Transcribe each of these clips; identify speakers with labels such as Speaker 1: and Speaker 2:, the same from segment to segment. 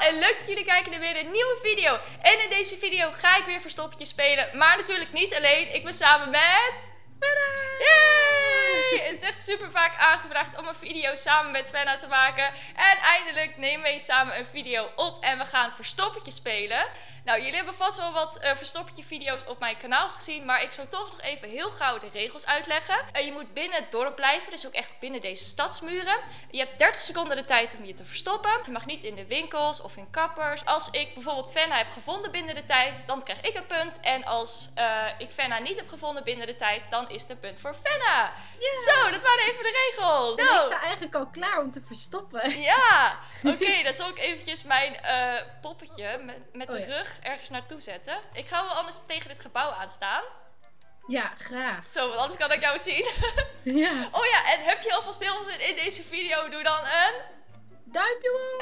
Speaker 1: en leuk dat jullie kijken naar weer een nieuwe video. En in deze video ga ik weer verstoppertje spelen, maar natuurlijk niet alleen. Ik ben samen met... Fenna! Yay! Het is echt super vaak aangevraagd om een video samen met Fenna te maken. En eindelijk nemen we eens samen een video op en we gaan verstoppertje spelen. Nou, jullie hebben vast wel wat verstoppertje video's op mijn kanaal gezien, maar ik zal toch nog even heel gauw de regels uitleggen. Je moet binnen het dorp blijven, dus ook echt binnen deze stadsmuren. Je hebt 30 seconden de tijd om je te verstoppen. Je mag niet in de winkels of in kappers. Als ik bijvoorbeeld Fenna heb gevonden binnen de tijd, dan krijg ik een punt. En als ik Fenna niet heb gevonden binnen de tijd, dan is het een punt voor Fenna. Yeah. Zo, dat waren even de regels.
Speaker 2: En ik sta eigenlijk al klaar om te verstoppen.
Speaker 1: Ja, oké, dan zal ik eventjes mijn poppetje met de rug ergens naartoe zetten. Ik ga wel anders tegen dit gebouw aanstaan.
Speaker 2: Ja, graag.
Speaker 1: Zo, want anders kan ik jou zien.
Speaker 2: Ja.
Speaker 1: Oh ja, en heb je alvast heel veel zin in deze video? Doe dan een...
Speaker 2: duimpje omhoog!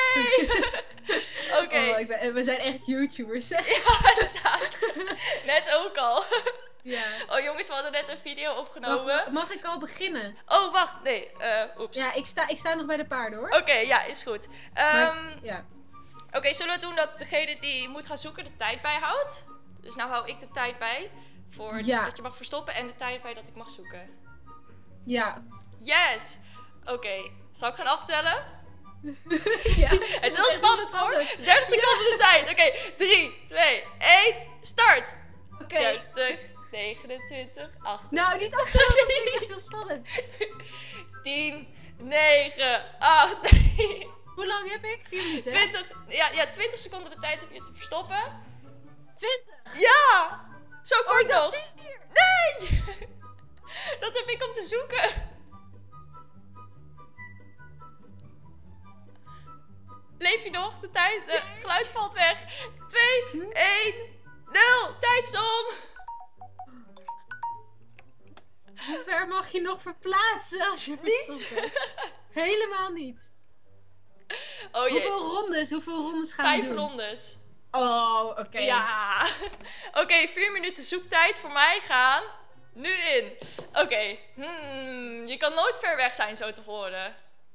Speaker 1: Hey! Oké.
Speaker 2: We zijn echt YouTubers, hè?
Speaker 1: Ja, inderdaad. Net ook al.
Speaker 2: Ja.
Speaker 1: Oh jongens, we hadden net een video opgenomen.
Speaker 2: Mag ik al beginnen?
Speaker 1: Oh, wacht. Nee, oeps.
Speaker 2: Ja, ik sta nog bij de paarden, hoor.
Speaker 1: Oké, ja, is goed.
Speaker 2: Ja.
Speaker 1: Oké, zullen we doen dat degene die moet gaan zoeken de tijd bijhoudt? Dus nou hou ik de tijd bij voor dat je mag verstoppen en de tijd bij dat ik mag zoeken.
Speaker 2: Ja.
Speaker 1: Yes! Oké, zal ik gaan aftellen?
Speaker 2: Ja.
Speaker 1: Het is heel spannend hoor. 30 seconden de tijd. Oké, 3, 2, 1, start!
Speaker 2: Oké.
Speaker 1: 30, 29, 28.
Speaker 2: Nou, niet aftellen, dat is echt heel spannend.
Speaker 1: 10, 9, 8.
Speaker 2: Hoe lang heb ik? 4 minuten.
Speaker 1: 20, ja, 20 seconden de tijd om je te verstoppen.
Speaker 2: 20.
Speaker 1: Ja! Zo kort nog.
Speaker 2: 4.
Speaker 1: Nee! Dat heb ik om te zoeken. Leef je nog? De tijd, het geluid valt weg. 2, 1, 0. Tijd is om.
Speaker 2: Hoe ver mag je nog verplaatsen als je verstopt? Helemaal niet.
Speaker 1: Oh jee.
Speaker 2: Hoeveel rondes gaan we doen?
Speaker 1: 5 rondes.
Speaker 2: Oh, oké.
Speaker 1: Ja. Oké, 4 minuten zoektijd voor mij gaan nu in. Oké. Je kan nooit ver weg zijn zo te horen.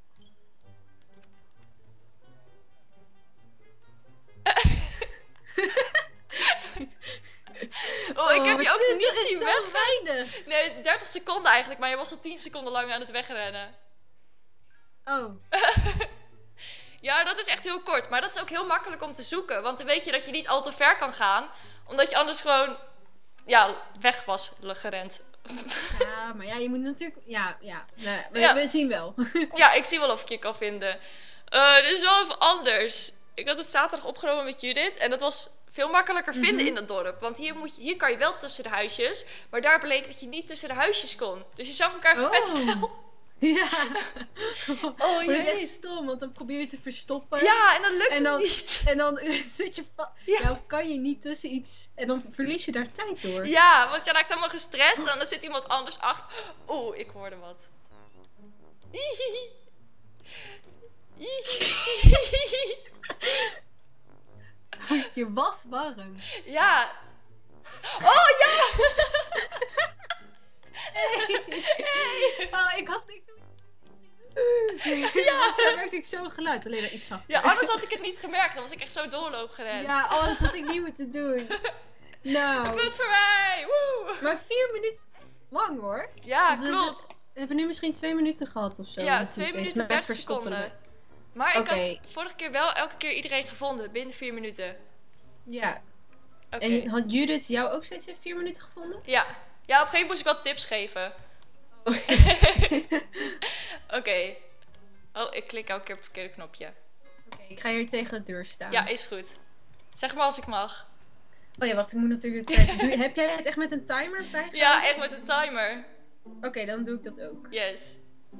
Speaker 1: Ik heb je ook niet zien weg.
Speaker 2: Weinig.
Speaker 1: Nee, 30 seconden eigenlijk, maar je was al 10 seconden lang aan het wegrennen.
Speaker 2: Oh.
Speaker 1: Ja, dat is echt heel kort, maar dat is ook heel makkelijk om te zoeken, want dan weet je dat je niet al te ver kan gaan, omdat je anders gewoon, weg was gerend.
Speaker 2: Ja, maar ja, je moet natuurlijk, we zien wel.
Speaker 1: Ja, ik zie wel of ik je kan vinden. Dit is wel even anders. Ik had het zaterdag opgenomen met Judith en dat was veel makkelijker vinden in dat dorp. Want hier kan je wel tussen de huisjes, maar daar bleek dat je niet tussen de huisjes kon. Dus je zag elkaar vet snel.
Speaker 2: Ja.
Speaker 1: Oh,
Speaker 2: dat is echt stom, want dan probeer je te verstoppen.
Speaker 1: Ja, en dan lukt het niet.
Speaker 2: En dan zit je vast. Ja, of kan je niet tussen iets. En dan verlies je daar tijd door.
Speaker 1: Ja, want je raakt helemaal gestrest en dan zit iemand anders achter. Oeh, ik hoorde wat.
Speaker 2: Je was warm.
Speaker 1: Ja. Oh ja!
Speaker 2: Hey. Oh, ik had niks. Ja, zo merkte ik zo'n geluid, alleen maar iets zachter.
Speaker 1: Ja, anders had ik het niet gemerkt, dan was ik echt zo doorloop gerend.
Speaker 2: Ja, dat had ik niet moeten doen. Nou.
Speaker 1: Een punt voor mij! Woe!
Speaker 2: Maar 4 minuten lang hoor.
Speaker 1: Ja, klopt.
Speaker 2: We hebben nu misschien 2 minuten gehad of zo.
Speaker 1: Ja, 2 minuten en 30 seconden. Maar ik had vorige keer wel elke keer iedereen gevonden, binnen 4 minuten.
Speaker 2: Ja. En had Judith jou ook steeds in 4 minuten gevonden?
Speaker 1: Ja. Ja, op een gegeven moment moest ik wat tips geven. Oké. Oh, ik klik elke keer op het verkeerde knopje.
Speaker 2: Oké, ik ga hier tegen de deur staan.
Speaker 1: Ja, is goed. Zeg maar als ik mag.
Speaker 2: Oh ja, wacht, ik moet natuurlijk de tijd... Heb jij het echt met een timer bijgehouden?
Speaker 1: Ja, echt met een timer.
Speaker 2: Oké, dan doe ik dat ook.
Speaker 1: Yes.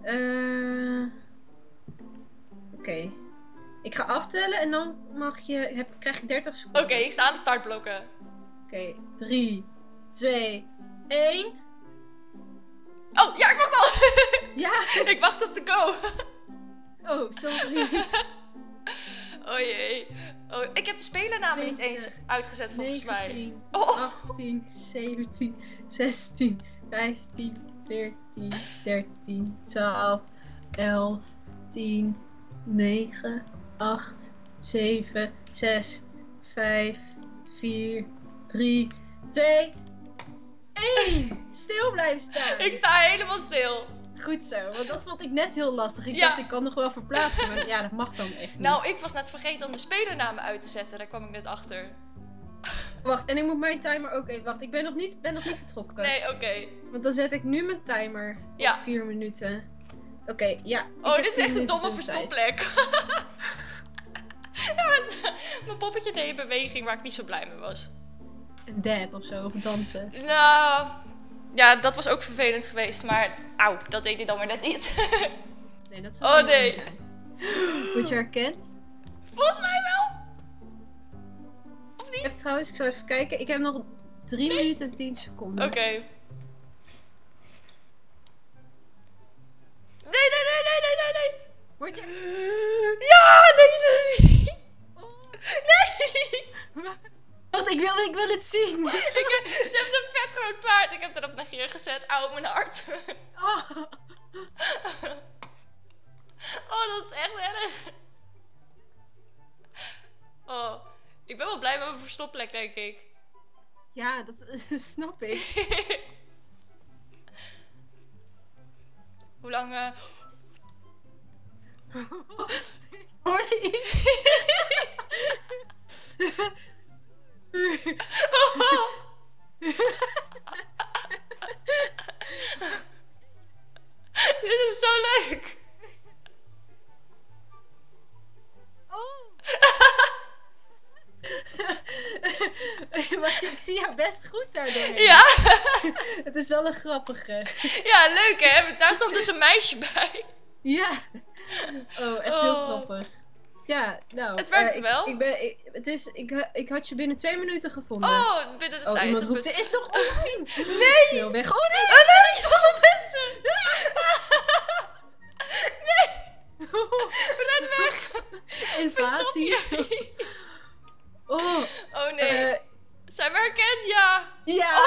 Speaker 2: Oké. Ik ga aftellen en dan krijg je 30 seconden.
Speaker 1: Oké, ik sta aan de startblokken.
Speaker 2: Oké, 3, 2, 1.
Speaker 1: Oh, ja, ik wacht al!
Speaker 2: Ja!
Speaker 1: Ik wacht op de go.
Speaker 2: Oh, sorry.
Speaker 1: Oh jee. Oh, ik heb de spelernamen niet eens uitgezet volgens
Speaker 2: 19,
Speaker 1: mij.
Speaker 2: 18, 17, 16, 15, 14, 13, 12, 11, 10, 9, 8, 7, 6, 5, 4, 3, 2, 1. Stil blijven staan.
Speaker 1: Ik sta helemaal stil.
Speaker 2: Goed zo, want dat vond ik net heel lastig. Ik
Speaker 1: Ja.
Speaker 2: dacht, ik kan nog wel verplaatsen, maar ja, dat mag dan echt niet.
Speaker 1: Nou, ik was net vergeten om de spelernamen uit te zetten. Daar kwam ik net achter.
Speaker 2: Wacht, en ik moet mijn timer ook even... Wacht, ik ben nog niet vertrokken.
Speaker 1: Nee, oké.
Speaker 2: Want dan zet ik nu mijn timer
Speaker 1: Ja.
Speaker 2: op 4 minuten. Oké, ja. ik
Speaker 1: Oh,
Speaker 2: heb
Speaker 1: dit is
Speaker 2: 4
Speaker 1: echt een
Speaker 2: minuten
Speaker 1: domme
Speaker 2: tussentijd.
Speaker 1: verstopplek. Ja, mijn poppetje deed een beweging waar ik niet zo blij mee was.
Speaker 2: Een dab of zo, of dansen.
Speaker 1: Nou, ja, dat was ook vervelend geweest, maar auw, dat deed hij dan maar net niet.
Speaker 2: Nee, dat zou
Speaker 1: Oh,
Speaker 2: wel
Speaker 1: nee.
Speaker 2: mooi zijn. Word je herkend?
Speaker 1: Volgens mij wel. Of
Speaker 2: Ik
Speaker 1: niet?
Speaker 2: heb trouwens, ik zal even kijken. Ik heb nog 3 minuten en 10 seconden.
Speaker 1: Oké. Nee.
Speaker 2: Word je...
Speaker 1: Ja, nee. Nee.
Speaker 2: Want ik wil het zien.
Speaker 1: Ze heeft een vet groot paard. Ik heb dat op negeer gezet. Auw, mijn hart.
Speaker 2: Oh.
Speaker 1: Oh, dat is echt erg. Oh, ik ben wel blij met mijn verstopplek, denk ik.
Speaker 2: Ja, dat snap ik.
Speaker 1: Hoe lang...
Speaker 2: Hoorde iets?
Speaker 1: Dit is zo leuk.
Speaker 2: Oh. Maar ik zie jou best goed daardoor.
Speaker 1: Ja.
Speaker 2: Het is wel een grappige.
Speaker 1: Ja, leuk hè. Daar stond dus een meisje bij.
Speaker 2: Ja. Oh, echt heel
Speaker 1: Oh.
Speaker 2: grappig. Ja, nou.
Speaker 1: Het werkt wel.
Speaker 2: Ik had je binnen 2 minuten gevonden.
Speaker 1: Oh, binnen de
Speaker 2: Oh,
Speaker 1: tijd.
Speaker 2: iemand
Speaker 1: Dat
Speaker 2: roept, ze is toch online?
Speaker 1: Nee.
Speaker 2: Snel weg. Oh nee!
Speaker 1: Oh nee, allemaal mensen. Nee. Ren weg.
Speaker 2: Invasie.
Speaker 1: Verstop je.
Speaker 2: Oh.
Speaker 1: Oh nee. Zijn we herkend? Ja.
Speaker 2: Ja.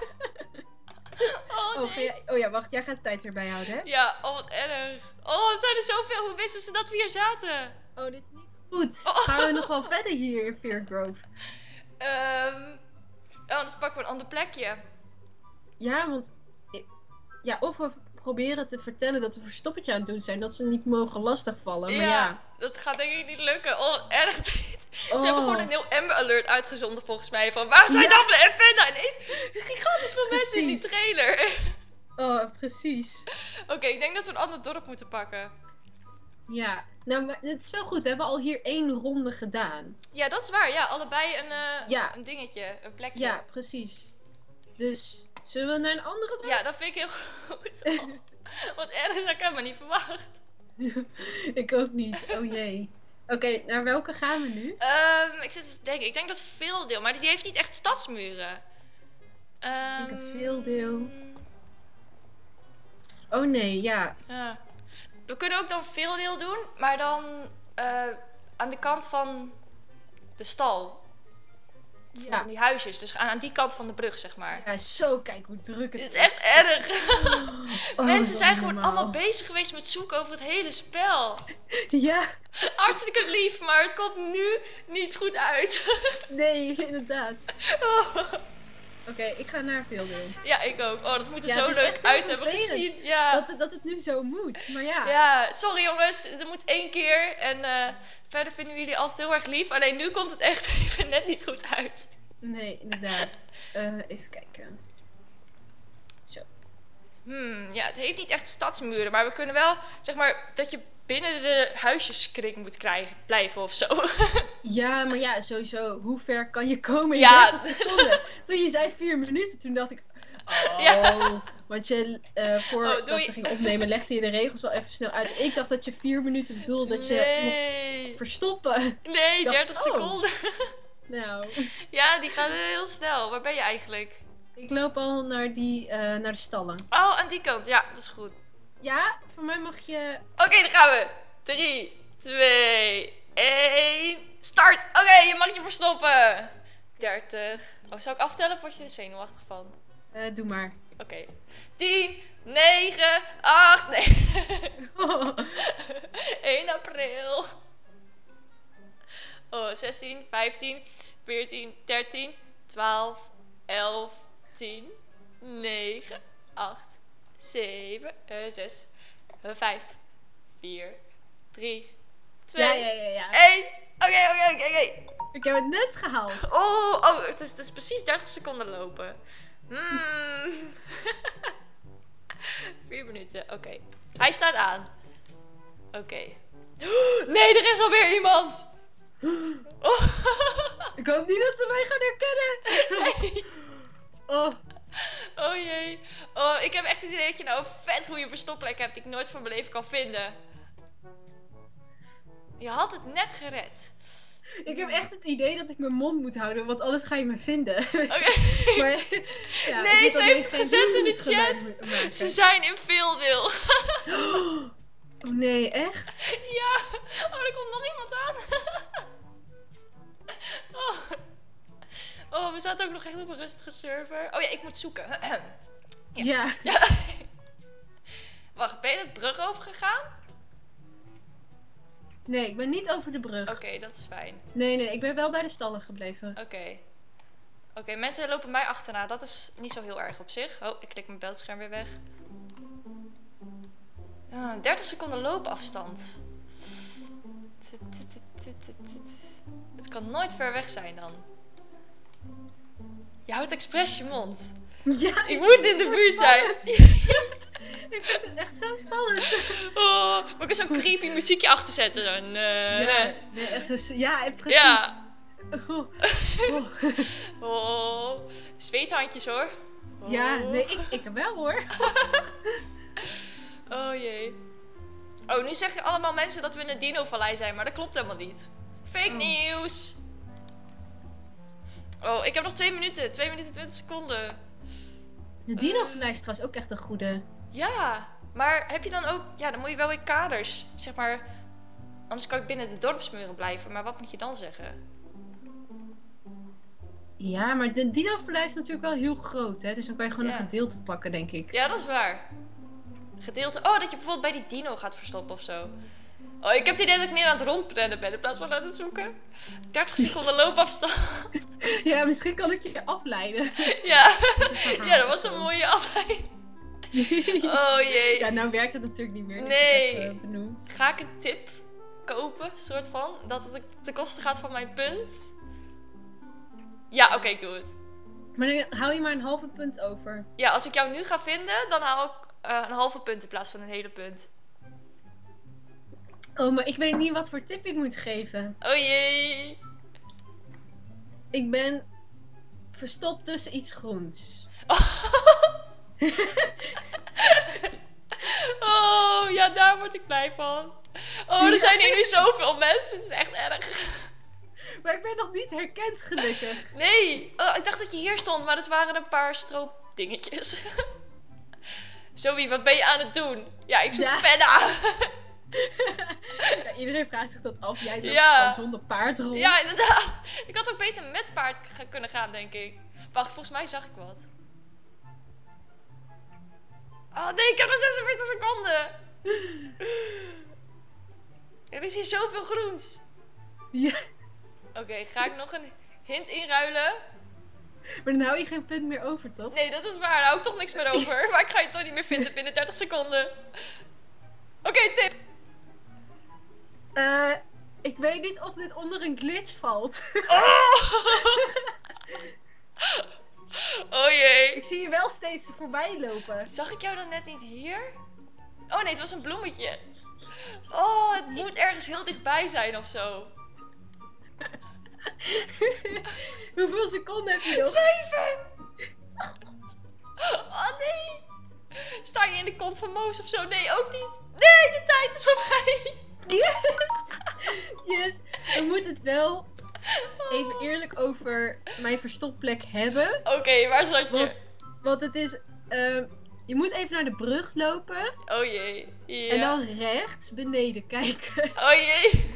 Speaker 1: Oh
Speaker 2: Oh,
Speaker 1: nee.
Speaker 2: oh ja, wacht. Jij gaat de tijd erbij houden, hè?
Speaker 1: Ja, oh wat erg. Oh, er zijn er zoveel. Hoe wisten ze dat we hier zaten?
Speaker 2: Oh, dit is niet goed.
Speaker 1: Oh.
Speaker 2: Gaan we nog wel verder hier in Feargrove?
Speaker 1: Anders pakken we een ander plekje.
Speaker 2: Ja, want... Ja, of we proberen te vertellen dat we verstoppertje aan het doen zijn. Dat ze niet mogen lastigvallen. Maar ja.
Speaker 1: Dat gaat denk ik niet lukken. Oh, erg dit.
Speaker 2: Oh.
Speaker 1: Ze hebben gewoon een heel Amber Alert uitgezonden volgens mij. Van waar zijn
Speaker 2: Ja.
Speaker 1: Daphne en Fenda? Ineens gigantisch veel mensen in die
Speaker 2: Precies.
Speaker 1: trailer.
Speaker 2: Oh, precies.
Speaker 1: Oké, ik denk dat we een ander dorp moeten pakken.
Speaker 2: Ja. Nou, maar het is wel goed. We hebben al hier 1 ronde gedaan.
Speaker 1: Ja, dat is waar. Ja, allebei
Speaker 2: Ja.
Speaker 1: een dingetje. Een plekje.
Speaker 2: Ja, precies. Dus, zullen we naar een andere dorp?
Speaker 1: Ja, dat vind ik heel goed. Oh, wat erg, dat had ik helemaal niet verwacht.
Speaker 2: Ik ook niet. Oh jee. Oké, naar welke gaan we nu?
Speaker 1: Ik zit even te denken. Ik denk dat Veeldeel, maar die heeft niet echt stadsmuren.
Speaker 2: Ik denk een Veeldeel. Oh nee, ja.
Speaker 1: Ja. We kunnen ook dan Veeldeel doen, maar dan aan de kant van de stal.
Speaker 2: Ja.
Speaker 1: Van die huisjes, dus aan die kant van de brug, zeg maar.
Speaker 2: Ja, zo, kijk hoe druk het
Speaker 1: Dit
Speaker 2: is.
Speaker 1: is echt erg.
Speaker 2: Oh,
Speaker 1: Mensen zijn gewoon
Speaker 2: normaal.
Speaker 1: allemaal bezig geweest met zoeken over het hele spel.
Speaker 2: Ja,
Speaker 1: Hartstikke lief, maar het komt nu niet goed uit.
Speaker 2: nee, inderdaad.
Speaker 1: Oh.
Speaker 2: Oké, ik ga naar Veeldeel.
Speaker 1: Ja, ik ook. Oh, dat moet er
Speaker 2: Ja,
Speaker 1: zo
Speaker 2: het is
Speaker 1: leuk
Speaker 2: echt heel
Speaker 1: uit hebben
Speaker 2: vervelend
Speaker 1: gezien. Ja.
Speaker 2: Dat het nu zo moet, maar ja.
Speaker 1: Ja, sorry jongens, er moet 1 keer. En verder vinden we jullie altijd heel erg lief. Alleen nu komt het echt even net niet goed uit.
Speaker 2: Nee, inderdaad. Even kijken. Zo.
Speaker 1: Ja, het heeft niet echt stadsmuren. Maar we kunnen wel, zeg maar, dat je binnen de huisjeskring moet blijven of zo.
Speaker 2: Ja, maar ja, sowieso. Hoe ver kan je komen in
Speaker 1: Ja,
Speaker 2: 30 seconden? Toen je zei 4 minuten, toen dacht ik... Oh,
Speaker 1: Ja.
Speaker 2: want je, voordat
Speaker 1: doei.
Speaker 2: we gingen opnemen, legde je de regels al even snel uit. Ik dacht dat je 4 minuten bedoelde dat je mocht verstoppen.
Speaker 1: Nee,
Speaker 2: Ik dacht,
Speaker 1: 30 seconden.
Speaker 2: Nou,
Speaker 1: Ja, die gaan heel snel. Waar ben je eigenlijk?
Speaker 2: ik loop al naar de stallen.
Speaker 1: Oh, aan die kant. Ja, dat is goed.
Speaker 2: Ja, voor mij mag je...
Speaker 1: Oké, dan gaan we. 3, 2, 1. Start! Oké, je mag je verstoppen. 30. Oh, zou ik aftellen of word je er zenuwachtig van?
Speaker 2: Doe maar.
Speaker 1: Oké. 10, 9, 8, nee. 1 april. Oh, 16, 15, 14, 13, 12, 11, 10, 9, 8, 7, 6, 5, 4, 3, 2,
Speaker 2: Ja.
Speaker 1: 1. Oké.
Speaker 2: Ik heb het net gehaald.
Speaker 1: Oh, het is precies 30 seconden lopen. 4 minuten, oké. Hij staat aan. Oké. Nee, er is alweer iemand. Oh.
Speaker 2: Ik hoop niet dat ze mij gaan herkennen.
Speaker 1: Nee. Oh jee. Oh, ik heb echt het idee dat je nou een vet goede verstopplek hebt die ik nooit van mijn leven kan vinden. Je had het net gered.
Speaker 2: Ik heb echt het idee dat ik mijn mond moet houden, want anders ga je me vinden.
Speaker 1: Oké.
Speaker 2: Maar, ja,
Speaker 1: Nee,
Speaker 2: ik
Speaker 1: ze
Speaker 2: moet
Speaker 1: heeft
Speaker 2: alleen
Speaker 1: het
Speaker 2: geen
Speaker 1: gezet in de
Speaker 2: geluid
Speaker 1: chat.
Speaker 2: maken.
Speaker 1: Ze zijn in veel deel.
Speaker 2: Oh nee, echt?
Speaker 1: Ja. Oh, er komt nog iemand aan. Oh, we zaten ook nog echt op een rustige server. Oh ja, ik moet zoeken.
Speaker 2: Ja.
Speaker 1: Wacht, ben je de brug overgegaan?
Speaker 2: Nee, ik ben niet over de brug.
Speaker 1: Oké, dat is fijn.
Speaker 2: Nee, ik ben wel bij de stallen gebleven.
Speaker 1: Oké, mensen lopen mij achterna. Dat is niet zo heel erg op zich. Oh, ik klik mijn beeldscherm weer weg. 30 seconden loopafstand. Het kan nooit ver weg zijn dan. Je houdt expres je mond.
Speaker 2: Ja,
Speaker 1: Ik moet in de buurt zijn.
Speaker 2: Ik vind het echt zo spannend.
Speaker 1: Oh, moet ik er zo'n creepy muziekje achter zetten? Zo'n,
Speaker 2: Ja, nee, echt zo, ja, precies.
Speaker 1: Ja.
Speaker 2: Oh.
Speaker 1: Zweethandjes hoor.
Speaker 2: Ja, nee, ik wel hoor.
Speaker 1: Oh jee. Oh, nu zeggen allemaal mensen dat we in de Dino-vallei zijn, maar dat klopt helemaal niet. Fake nieuws. Oh, ik heb nog 2 minuten. 2 minuten 20 seconden.
Speaker 2: De Dino-vallei is trouwens ook echt een goede.
Speaker 1: Ja, maar heb je dan ook... Ja, dan moet je wel in kaders. Zeg maar... Anders kan ik binnen de dorpsmuren blijven. Maar wat moet je dan zeggen?
Speaker 2: Ja, maar de Dino-vallei is natuurlijk wel heel groot, hè? Dus dan kan je gewoon
Speaker 1: Ja.
Speaker 2: een gedeelte pakken, denk ik.
Speaker 1: Ja, dat is waar. Gedeelte... Oh, dat je bijvoorbeeld bij die dino gaat verstoppen of zo. Oh, ik heb het idee dat ik meer aan het rondrennen ben in plaats van aan het zoeken. 30 seconden loopafstand.
Speaker 2: Ja, misschien kan ik je afleiden.
Speaker 1: Ja. Ja, dat was een mooie afleiding. Oh jee.
Speaker 2: Ja, nou werkt het natuurlijk niet meer.
Speaker 1: Nee.
Speaker 2: Dat ik heb, benoemd.
Speaker 1: Ga ik een tip kopen, soort van? Dat het ten koste gaat van mijn punt? Ja, oké, ik doe het.
Speaker 2: Maar dan hou je maar een halve punt over.
Speaker 1: Ja, als ik jou nu ga vinden, dan haal ik een halve punt in plaats van een hele punt.
Speaker 2: Oh, maar ik weet niet wat voor tip ik moet geven.
Speaker 1: Oh jee.
Speaker 2: Ik ben verstopt tussen iets groens.
Speaker 1: Oh, ja, daar word ik blij van. Oh, er zijn hier nu zoveel mensen. Het is echt erg.
Speaker 2: Maar ik ben nog niet herkend, gelukkig.
Speaker 1: Nee. Oh, ik dacht dat je hier stond, maar het waren een paar stroopdingetjes. Zoe, wat ben je aan het doen? Ja, ik zoek
Speaker 2: Ja.
Speaker 1: Fenna.
Speaker 2: Ja, iedereen vraagt zich dat af. Jij loopt
Speaker 1: Ja.
Speaker 2: gewoon zonder paard rond.
Speaker 1: Ja, inderdaad. Ik had ook beter met paard kunnen gaan, denk ik. Wacht, volgens mij zag ik wat. Oh nee, ik heb nog 46 seconden. Er is hier zoveel groens.
Speaker 2: Ja.
Speaker 1: Oké, ga ik nog een hint inruilen?
Speaker 2: Maar dan hou je geen punt meer over, toch?
Speaker 1: Nee, dat is waar. Daar hou ik toch niks meer over. Maar ik ga je toch niet meer vinden binnen 30 seconden. Oké, tip.
Speaker 2: Ik weet niet of dit onder een glitch valt.
Speaker 1: Oh jee.
Speaker 2: Ik zie je wel steeds voorbij lopen.
Speaker 1: Zag ik jou dan net niet hier? Oh nee, het was een bloemetje. Oh, het moet ergens heel dichtbij zijn of zo.
Speaker 2: Hoeveel seconden heb je nog?
Speaker 1: 7! Oh nee! Sta je in de kont van Moos of zo? Nee, ook niet. Nee, de tijd is voorbij.
Speaker 2: Yes! Yes! We moeten het wel even eerlijk over mijn verstopplek hebben.
Speaker 1: Oké, waar zat je?
Speaker 2: Want het is... je moet even naar de brug lopen.
Speaker 1: Oh jee. Ja.
Speaker 2: En dan rechts beneden kijken.
Speaker 1: Oh jee.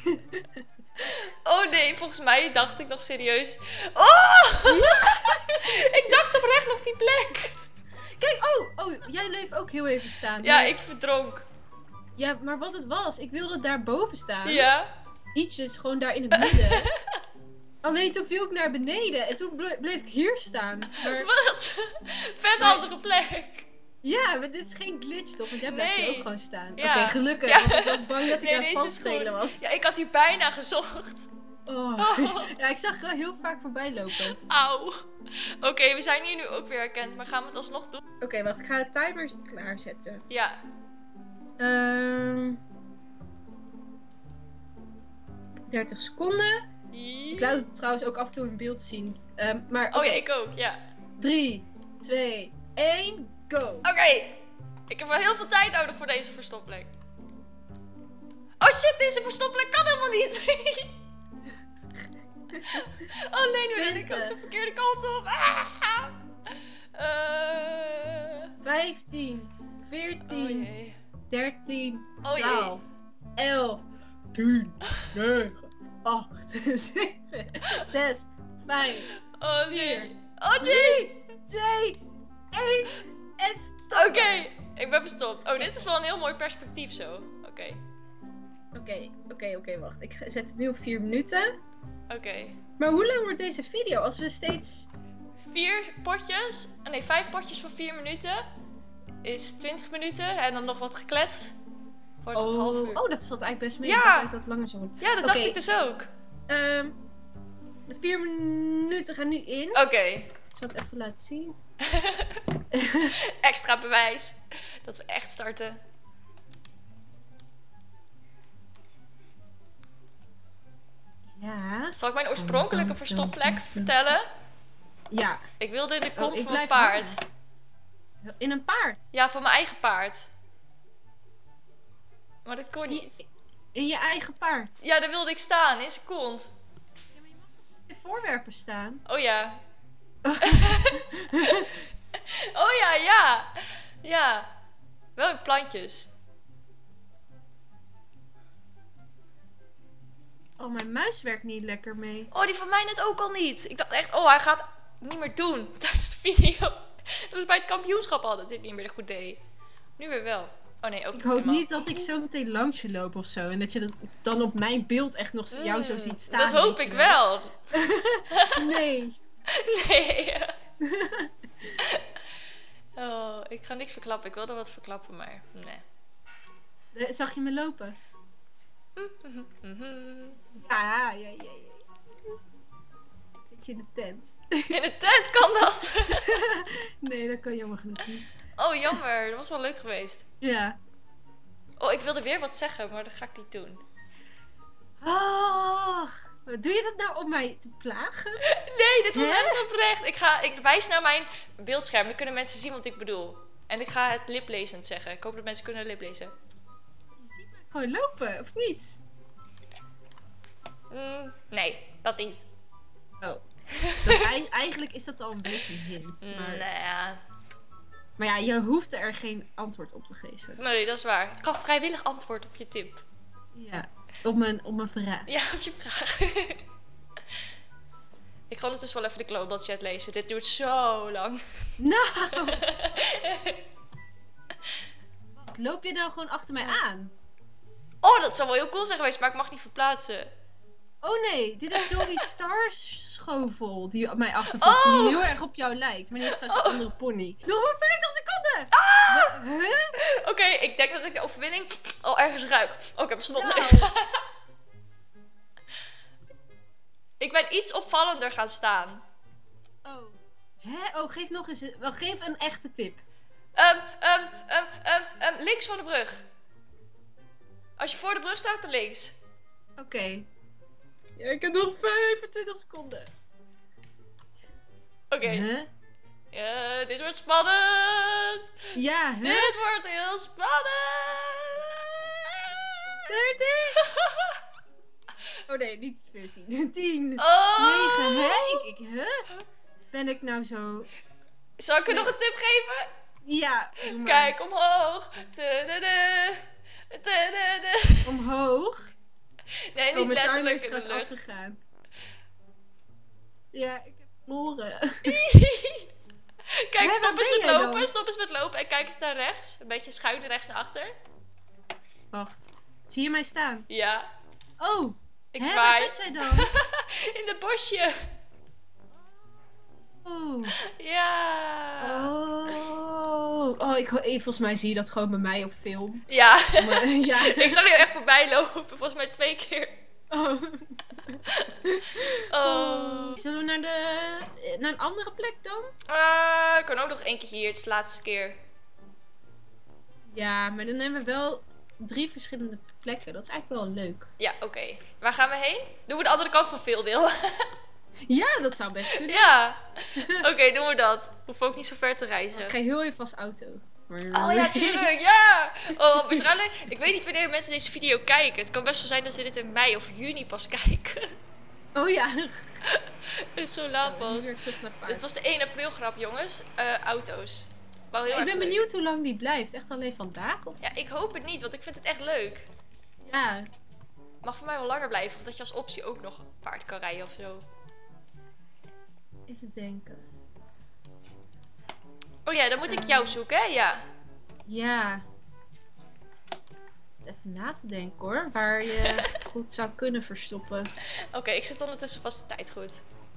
Speaker 1: Oh nee, volgens mij dacht ik nog serieus. Oh! Ik dacht oprecht nog die plek.
Speaker 2: Kijk, oh, jij bleef ook heel even staan.
Speaker 1: Ja,
Speaker 2: Maar-
Speaker 1: ik verdronk.
Speaker 2: Ja, maar wat het was, ik wilde daarboven staan.
Speaker 1: Ja.
Speaker 2: ietsjes gewoon daar in het midden. Alleen toen viel ik naar beneden en toen bleef ik hier staan. Maar...
Speaker 1: Wat? Vet handige plek.
Speaker 2: Ja, maar dit is geen glitch toch? Want jij blijft hier ook gewoon staan.
Speaker 1: Ja.
Speaker 2: Oké, gelukkig.
Speaker 1: Ja.
Speaker 2: Want ik was bang dat ik aan het
Speaker 1: deze is
Speaker 2: vastspelen
Speaker 1: goed.
Speaker 2: was.
Speaker 1: Ja, ik had hier bijna gezocht.
Speaker 2: Oh. Ja, ik zag er heel vaak voorbij lopen.
Speaker 1: Auw. Oké, we zijn hier nu ook weer herkend, maar gaan we het alsnog doen?
Speaker 2: Oké, wacht. Ik ga de timer klaarzetten.
Speaker 1: Ja.
Speaker 2: 30 seconden. Ik laat het trouwens ook af en toe in beeld zien. Maar
Speaker 1: Oh ja, ik ook, ja.
Speaker 2: 3, 2, 1, go!
Speaker 1: Oké. Ik heb wel heel veel tijd nodig voor deze verstopplek. Oh shit, deze verstopplek kan helemaal niet. Oh nee, nu ren ik ook de verkeerde kant op. Ah.
Speaker 2: 15, 14,
Speaker 1: Oh jee.
Speaker 2: 13,
Speaker 1: Oh jee.
Speaker 2: 12, 11, 10, 9, 8, 7, 6, 5,
Speaker 1: Oh
Speaker 2: 4,
Speaker 1: nee. Oh nee.
Speaker 2: 3, 2, 1 en stop!
Speaker 1: Oké, ik ben verstopt. Oh, dit is wel een heel mooi perspectief zo. Oké.
Speaker 2: Oké, wacht. Ik zet het nu op 4 minuten.
Speaker 1: Oké.
Speaker 2: Maar hoe lang wordt deze video als we steeds...
Speaker 1: 5 potjes voor 4 minuten is 20 minuten en dan nog wat geklets. Wordt een half uur.
Speaker 2: Oh, dat valt eigenlijk best mee.
Speaker 1: Ja.
Speaker 2: Ik dacht dat het langer zou worden.
Speaker 1: Ja, dat dacht ik dus ook.
Speaker 2: De 4 minuten gaan nu in.
Speaker 1: Oké.
Speaker 2: Ik zal het even laten zien.
Speaker 1: Extra bewijs dat we echt starten.
Speaker 2: Ja.
Speaker 1: Zal ik mijn oorspronkelijke verstopplek vertellen?
Speaker 2: Ja.
Speaker 1: Ik wilde in de kont
Speaker 2: ik
Speaker 1: van mijn
Speaker 2: blijf
Speaker 1: paard.
Speaker 2: hangen. In een paard?
Speaker 1: Ja, van mijn eigen paard. Maar dat kon niet.
Speaker 2: In je eigen paard?
Speaker 1: Ja, daar wilde ik staan, in zijn kont.
Speaker 2: In voorwerpen staan?
Speaker 1: Oh ja. Oh ja, ja. Ja. Wel in plantjes.
Speaker 2: Oh, mijn muis werkt niet lekker mee.
Speaker 1: Oh, die van mij net ook al niet. Ik dacht echt, oh, hij gaat het niet meer doen tijdens de video. Dat was bij het kampioenschap al dat dit niet meer goed deed. Nu weer wel. Oh nee, ook
Speaker 2: Ik
Speaker 1: niet
Speaker 2: hoop
Speaker 1: helemaal.
Speaker 2: niet dat ik zo meteen langs je loop of zo. En dat je dat dan op mijn beeld echt nog jou zo ziet staan.
Speaker 1: Dat hoop
Speaker 2: weet
Speaker 1: ik
Speaker 2: je
Speaker 1: wel.
Speaker 2: Nee.
Speaker 1: Nee. Oh, ik ga niks verklappen. Ik wilde wat verklappen, maar nee.
Speaker 2: Zag je me lopen? Ja. Zit je in de tent?
Speaker 1: In de tent kan dat.
Speaker 2: Nee, dat kan jammer genoeg niet.
Speaker 1: Oh, jammer. Dat was wel leuk geweest.
Speaker 2: Ja.
Speaker 1: Oh, ik wilde weer wat zeggen, maar dat ga ik niet doen.
Speaker 2: Oh, doe je dat nou om mij te plagen?
Speaker 1: Nee, dit was
Speaker 2: Hè?
Speaker 1: echt oprecht. Ik wijs naar mijn beeldscherm. Dan kunnen mensen zien wat ik bedoel. En ik ga het liplezend zeggen. Ik hoop dat mensen kunnen liplezen.
Speaker 2: Je ziet me gewoon lopen, of niet?
Speaker 1: Nee, dat niet.
Speaker 2: Oh. Dus eigenlijk is dat al een beetje een hint. Maar,
Speaker 1: Nou ja.
Speaker 2: maar ja, je hoeft er geen antwoord op te geven.
Speaker 1: Nee, dat is waar. Ik gaf vrijwillig antwoord op je tip.
Speaker 2: Ja, op mijn vraag.
Speaker 1: Ja, op je vraag. Ik ga ondertussen wel even de global chat lezen. Dit duurt zo lang.
Speaker 2: Nou! Wat, loop je nou gewoon achter mij aan?
Speaker 1: Oh, dat zou wel heel cool zijn geweest, maar ik mag niet verplaatsen.
Speaker 2: Oh nee, dit is Zoe Starschovel die op mij achtervolgt. Die heel erg op jou lijkt. Maar die heeft trouwens een andere pony. Nog maar 50 seconden! Huh?
Speaker 1: Oké, ik denk dat ik de overwinning al ergens ruik. Oh, ik heb een snotneus.
Speaker 2: Nou.
Speaker 1: Ik ben iets opvallender gaan staan.
Speaker 2: Oh. Hè? Oh, geef nog eens geef een echte tip.
Speaker 1: Links van de brug. Als je voor de brug staat, dan links.
Speaker 2: Oké. Ja, ik heb nog 25 seconden.
Speaker 1: Oké.
Speaker 2: Huh?
Speaker 1: Ja, dit wordt spannend.
Speaker 2: Ja, hè?
Speaker 1: Dit wordt heel spannend.
Speaker 2: 13? Oh nee, niet 14. 10.
Speaker 1: Oh.
Speaker 2: 9. Hè? Huh? Ben ik nou zo...
Speaker 1: Zal ik er nog een
Speaker 2: slecht?
Speaker 1: tip geven?
Speaker 2: Ja, doe maar.
Speaker 1: Kijk omhoog.
Speaker 2: Omhoog.
Speaker 1: Nee,
Speaker 2: Oh,
Speaker 1: niet
Speaker 2: mijn timer
Speaker 1: letterlijk
Speaker 2: is
Speaker 1: in de
Speaker 2: trouwens
Speaker 1: lucht.
Speaker 2: afgegaan. Ja, ik heb verloren.
Speaker 1: Kijk,
Speaker 2: Hè,
Speaker 1: stop
Speaker 2: waar
Speaker 1: eens
Speaker 2: ben
Speaker 1: met
Speaker 2: jij
Speaker 1: lopen.
Speaker 2: dan?
Speaker 1: Stop eens met lopen en kijk eens naar rechts. Een beetje schuin rechts naar achter.
Speaker 2: Wacht. Zie je mij staan?
Speaker 1: Ja.
Speaker 2: Oh,
Speaker 1: Ik
Speaker 2: Hè,
Speaker 1: zwaai.
Speaker 2: waar zit jij dan?
Speaker 1: In het bosje.
Speaker 2: Oh.
Speaker 1: Ja.
Speaker 2: Volgens mij zie je dat gewoon bij mij op film.
Speaker 1: Ja.
Speaker 2: Maar, ja.
Speaker 1: Ik zag je echt voorbij lopen. Volgens mij 2 keer.
Speaker 2: Oh.
Speaker 1: Oh.
Speaker 2: Zullen we naar een andere plek dan?
Speaker 1: Ik kan ook nog 1 keer hier. Het is de laatste keer.
Speaker 2: Ja, maar dan hebben we wel 3 verschillende plekken. Dat is eigenlijk wel leuk.
Speaker 1: Ja, oké. Waar gaan we heen? Doen we de andere kant van Veeldeel?
Speaker 2: Ja, dat zou best kunnen.
Speaker 1: Ja. Oké, doen we dat. Hoef ook niet zo ver te reizen.
Speaker 2: Ik ga heel even als auto.
Speaker 1: Oh ja, tuurlijk, ja! Oh, waarschijnlijk, ik weet niet wanneer mensen deze video kijken. Het kan best wel zijn dat ze dit in mei of juni pas kijken.
Speaker 2: Oh ja.
Speaker 1: Het is zo laat pas.
Speaker 2: Weer terug naar paard.
Speaker 1: Dit was de 1 april grap, jongens. Auto's. Wel heel
Speaker 2: Ik
Speaker 1: erg
Speaker 2: ben
Speaker 1: leuk.
Speaker 2: benieuwd hoe lang die blijft. Echt alleen vandaag? Of?
Speaker 1: Ja, ik hoop het niet, want ik vind het echt leuk.
Speaker 2: Ja.
Speaker 1: Mag voor mij wel langer blijven, of dat je als optie ook nog een paard kan rijden of zo.
Speaker 2: Even denken.
Speaker 1: Oh ja, dan moet ik jou zoeken, hè? Ja.
Speaker 2: Ja. Even na te denken hoor. Waar je goed zou kunnen verstoppen.
Speaker 1: Oké, ik zet ondertussen vast de tijd goed.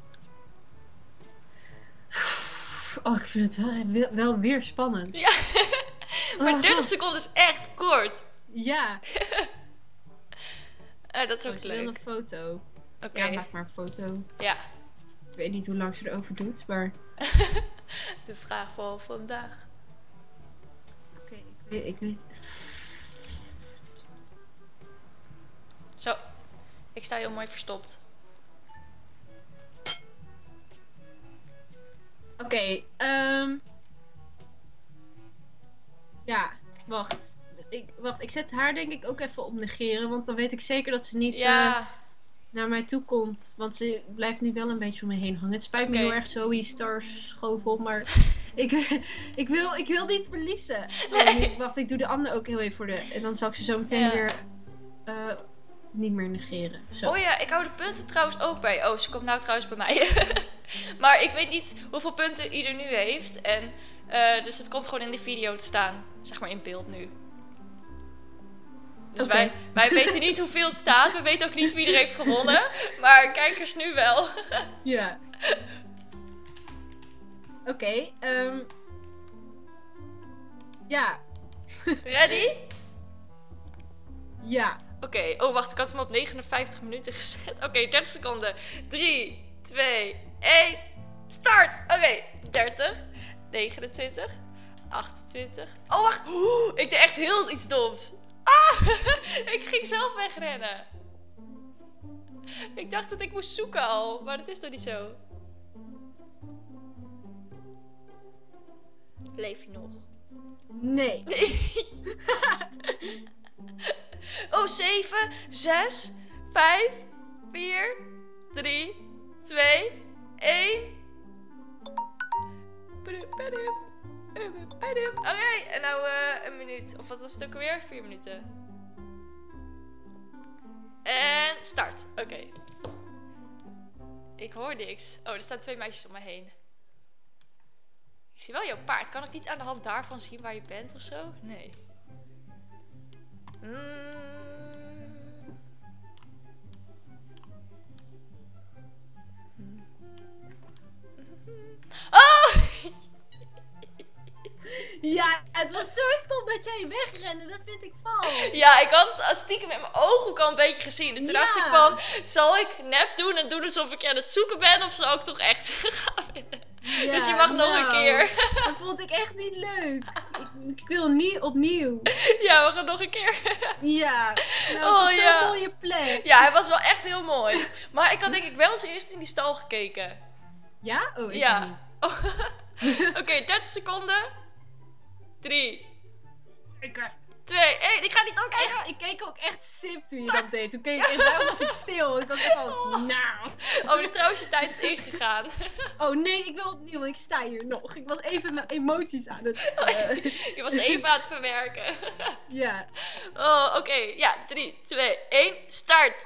Speaker 2: Oh, ik vind het wel weer spannend.
Speaker 1: Ja. Maar
Speaker 2: Oh.
Speaker 1: 30 seconden is echt kort.
Speaker 2: Ja.
Speaker 1: Dat is ook
Speaker 2: Ik wil
Speaker 1: leuk.
Speaker 2: een foto.
Speaker 1: Oké.
Speaker 2: Ja, maak maar een foto.
Speaker 1: Ja.
Speaker 2: Ik weet niet hoe lang ze erover doet, maar...
Speaker 1: De vraag van vandaag.
Speaker 2: Oké, ik weet...
Speaker 1: Zo. Ik sta heel mooi verstopt.
Speaker 2: Oké, ja, wacht. Ik zet haar denk ik ook even op negeren, want dan weet ik zeker dat ze niet
Speaker 1: Ja.
Speaker 2: naar mij toe komt. Want ze blijft nu wel een beetje om me heen hangen. Het spijt me
Speaker 1: Oké.
Speaker 2: heel erg, Zoe Stars schovel, maar ik wil niet verliezen.
Speaker 1: Nee.
Speaker 2: Wacht, ik doe de andere ook heel even voor de... En dan zal ik ze zo meteen
Speaker 1: Ja.
Speaker 2: weer niet meer negeren. Zo.
Speaker 1: Oh ja, ik hou de punten trouwens ook bij. Oh, ze komt nou trouwens bij mij. Maar ik weet niet hoeveel punten ieder nu heeft. En, dus het komt gewoon in de video te staan. Zeg maar in beeld nu. Dus
Speaker 2: Oké.
Speaker 1: wij weten niet hoeveel het staat. We weten ook niet wie er heeft gewonnen. Maar kijkers nu wel.
Speaker 2: Ja. Oké, ja.
Speaker 1: Ready?
Speaker 2: Ja.
Speaker 1: Oké, oh wacht, ik had hem op 59 minuten gezet. Oké, 30 seconden. 3, 2, 1, start! Oké, 30, 29, 28. Oh wacht, ik deed echt heel iets doms. Ah, ik ging zelf wegrennen. Ik dacht dat ik moest zoeken al, maar dat is toch niet zo. Leef je nog?
Speaker 2: Nee.
Speaker 1: Oh, 7, 6, 5, 4, 3, 2, 1. Oké, en nou een minuut. Of wat was het ook alweer? 4 minuten. En start. Oké. Ik hoor niks. Oh, er staan 2 meisjes om me heen. Ik zie wel jouw paard. Kan ik niet aan de hand daarvan zien waar je bent of zo? Nee. Oh!
Speaker 2: Ja, het was zo stom dat jij wegrende. Dat vind ik fout.
Speaker 1: Ja, ik had het als stiekem met mijn ogen ook al een beetje gezien. En toen dacht ik
Speaker 2: Ja.
Speaker 1: van, zal ik nep doen en doen alsof ik aan het zoeken ben? Of zal ik toch echt gaan winnen?
Speaker 2: Ja,
Speaker 1: Dus je mag nog een keer.
Speaker 2: Dat vond ik echt niet leuk. Ik wil niet opnieuw.
Speaker 1: Ja, we gaan nog een keer.
Speaker 2: Ja. Nou,
Speaker 1: Oh,
Speaker 2: wat zo'n
Speaker 1: ja.
Speaker 2: mooie plek.
Speaker 1: Ja, hij was wel echt heel mooi. Maar ik had denk ik wel eens eerst in die stal gekeken.
Speaker 2: Ja? Oh, ik
Speaker 1: Ja.
Speaker 2: niet.
Speaker 1: Oh. Oké, 30 seconden. 3, 2, 1. Ik ga niet ook kijken.
Speaker 2: Echt, ik keek ook echt sip toen je dat deed. Toen keek ik, daarom was ik stil. Ik was echt van, nou.
Speaker 1: Oh, de trouwens, je tijd is ingegaan.
Speaker 2: Oh nee, ik wil opnieuw, want ik sta hier nog. Ik was even mijn emoties aan het...
Speaker 1: Je was even aan het verwerken.
Speaker 2: ja.
Speaker 1: Oh, oké. Ja, 3, 2, 1. Start.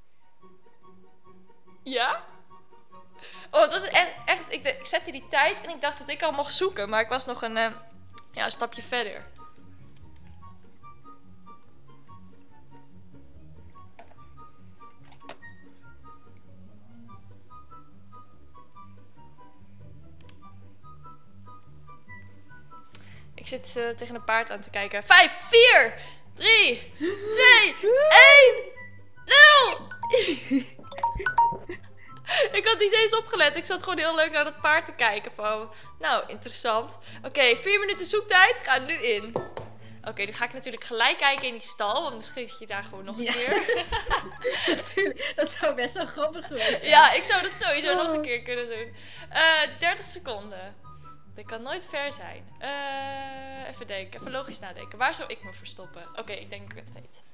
Speaker 1: Ja? Oh, het was echt ik zette die tijd en ik dacht dat ik al mocht zoeken. Maar ik was nog een stapje verder. Ik zit tegen een paard aan te kijken. 5, 4, 3, 2, 1, 0! Ik had niet eens opgelet. Ik zat gewoon heel leuk naar dat paard te kijken. Van, nou, interessant. Oké, 4 minuten zoektijd. Ga nu in. Oké, dan ga ik natuurlijk gelijk kijken in die stal. Want misschien zit je daar gewoon nog een keer.
Speaker 2: Natuurlijk, dat zou best wel grappig geweest zijn.
Speaker 1: Ja, ik zou dat sowieso nog een keer kunnen doen. 30 seconden. Dat kan nooit ver zijn. Even denken, even logisch nadenken. Waar zou ik me verstoppen? Oké, ik denk dat ik het weet.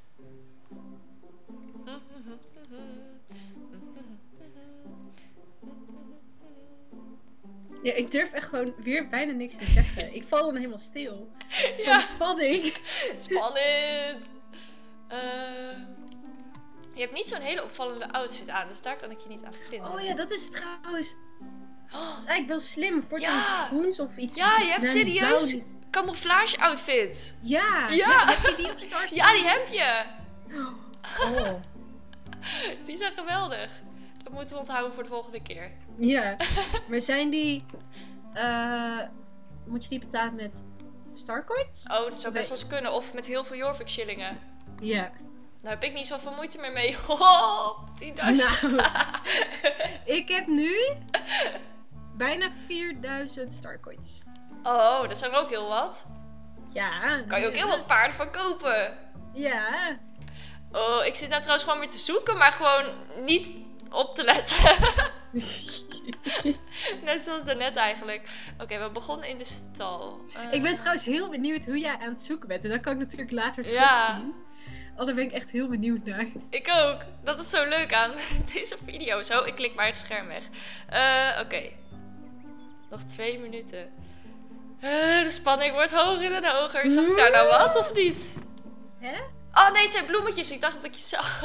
Speaker 2: Ja, ik durf echt gewoon weer bijna niks te zeggen. Ik val dan helemaal stil. Van de spanning.
Speaker 1: Spannend! Je hebt niet zo'n hele opvallende outfit aan, dus daar kan ik je niet aan vinden.
Speaker 2: Oh ja, dat is trouwens... Dat is eigenlijk wel slim. Voor
Speaker 1: Ja.
Speaker 2: iets groens of iets...
Speaker 1: Ja, je hebt
Speaker 2: Nee,
Speaker 1: serieus
Speaker 2: blauw niet.
Speaker 1: camouflage outfit.
Speaker 2: Ja.
Speaker 1: Ja.
Speaker 2: Heb je die op Stars?
Speaker 1: Ja, die heb je.
Speaker 2: Oh.
Speaker 1: Die zijn geweldig. Dat moeten we onthouden voor de volgende keer.
Speaker 2: Ja. Maar zijn die... moet je die betalen met Starcoins?
Speaker 1: Oh, dat zou best wel eens kunnen. Of met heel veel Jorvik shillingen.
Speaker 2: Ja.
Speaker 1: Daar heb ik niet zoveel moeite meer mee. Oh, 10.000.
Speaker 2: Nou. Ik heb nu... bijna 4000 Starcoins.
Speaker 1: Oh, dat zijn er ook heel wat.
Speaker 2: Ja.
Speaker 1: Kan je ook heel wat paarden van kopen.
Speaker 2: Ja.
Speaker 1: Oh, ik zit nou trouwens gewoon weer te zoeken, maar gewoon niet op te letten. Net zoals daarnet eigenlijk. Oké, we begonnen in de stal.
Speaker 2: Ik ben trouwens heel benieuwd hoe jij aan het zoeken bent. En dat kan ik natuurlijk later
Speaker 1: Ja.
Speaker 2: terugzien. Oh, daar ben ik echt heel benieuwd naar.
Speaker 1: Ik ook. Dat is zo leuk aan deze video. Zo, ik klik mijn eigen scherm weg. Oké. Nog 2 minuten. De spanning wordt hoger en hoger. Zag ik daar nou wat of niet?
Speaker 2: Hè?
Speaker 1: Oh nee, het zijn bloemetjes. Ik dacht dat ik je zag.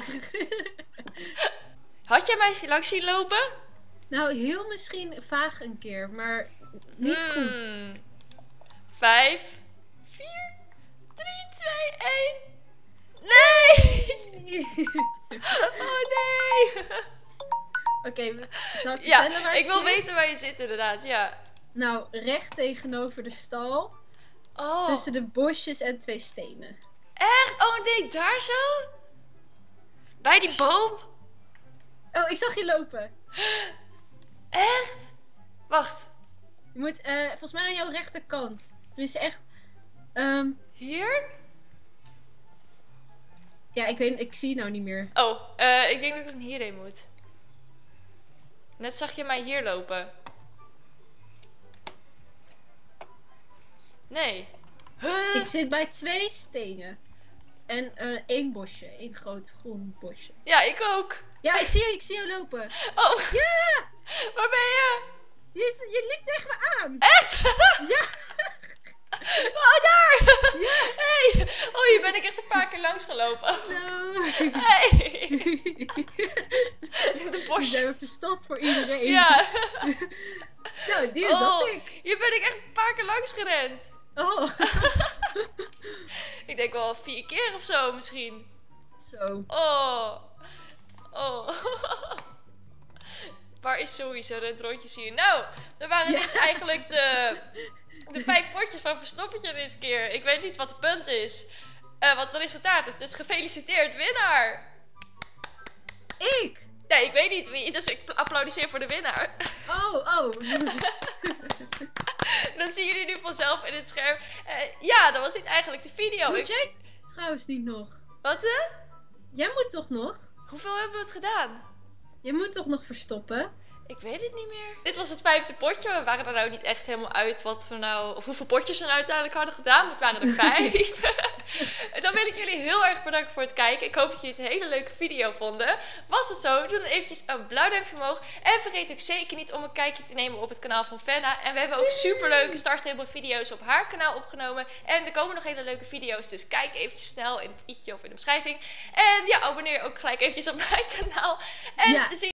Speaker 1: Had jij mij langs zien lopen?
Speaker 2: Nou, heel misschien vaag een keer, maar niet goed.
Speaker 1: 5, 4, 3, 2, 1. Nee! Oh nee!
Speaker 2: Oké, zal ik
Speaker 1: Ja,
Speaker 2: vertellen waar
Speaker 1: ik wil
Speaker 2: zit?
Speaker 1: weten waar je zit inderdaad, ja.
Speaker 2: Nou, recht tegenover de stal.
Speaker 1: Oh,
Speaker 2: Tussen de bosjes en 2 stenen.
Speaker 1: echt? Oh nee, daar zo? Bij die boom?
Speaker 2: Oh, ik zag je lopen.
Speaker 1: Echt? Wacht,
Speaker 2: Je moet volgens mij aan jouw rechterkant. Tenminste echt...
Speaker 1: hier?
Speaker 2: ja, ik weet, ik zie je nou niet meer.
Speaker 1: Oh, ik denk dat ik dan hierheen moet. Net zag je mij hier lopen. Nee. Huh?
Speaker 2: Ik zit bij 2 stenen. En 1 bosje. 1 groot groen bosje.
Speaker 1: Ja, ik ook.
Speaker 2: Ja, ik zie jou lopen.
Speaker 1: Oh,
Speaker 2: Ja!
Speaker 1: waar ben je?
Speaker 2: Je liep tegen me aan.
Speaker 1: Echt?
Speaker 2: Ja!
Speaker 1: Oh, daar!
Speaker 2: Ja!
Speaker 1: Hey! Oh, hier ben ik echt een paar keer langs gelopen.
Speaker 2: No.
Speaker 1: Hey! De
Speaker 2: Die
Speaker 1: bosjes.
Speaker 2: zijn we verstopt voor iedereen.
Speaker 1: Ja.
Speaker 2: Nou, hier zat
Speaker 1: Oh,
Speaker 2: ik.
Speaker 1: hier ben ik echt een paar keer langs gerend.
Speaker 2: Oh.
Speaker 1: Ik denk wel 4 keer of zo misschien.
Speaker 2: Zo.
Speaker 1: Oh. Oh. Waar is sowieso het rondjes hier? Nou, er waren
Speaker 2: Ja.
Speaker 1: dit eigenlijk de 5 potjes van Verstoppertje dit keer. Ik weet niet wat het punt is. Wat het resultaat is. Dus gefeliciteerd, winnaar!
Speaker 2: Ik?
Speaker 1: Nee, ik weet niet wie. Dus ik applaudisseer voor de winnaar.
Speaker 2: Oh.
Speaker 1: Dat zien jullie nu vanzelf in het scherm. Ja, dat was dit eigenlijk de video.
Speaker 2: Moet jij het trouwens niet nog?
Speaker 1: Wat?
Speaker 2: Jij moet toch nog?
Speaker 1: Hoeveel hebben we het gedaan?
Speaker 2: Je moet toch nog verstoppen?
Speaker 1: Ik weet het niet meer. Dit was het 5e potje. We waren er nou niet echt helemaal uit wat we nou, of hoeveel potjes we nou uiteindelijk hadden gedaan. Maar het waren er 5. En dan wil ik jullie heel erg bedanken voor het kijken. Ik hoop dat jullie het een hele leuke video vonden. Was het zo? Doe dan eventjes een blauw duimpje omhoog. En vergeet ook zeker niet om een kijkje te nemen op het kanaal van Fenna. En we hebben ook superleuke Star Stable video's op haar kanaal opgenomen. En er komen nog hele leuke video's. Dus kijk eventjes snel in het i'tje of in de beschrijving. En ja, abonneer ook gelijk eventjes op mijn kanaal. En
Speaker 2: Ja.
Speaker 1: zie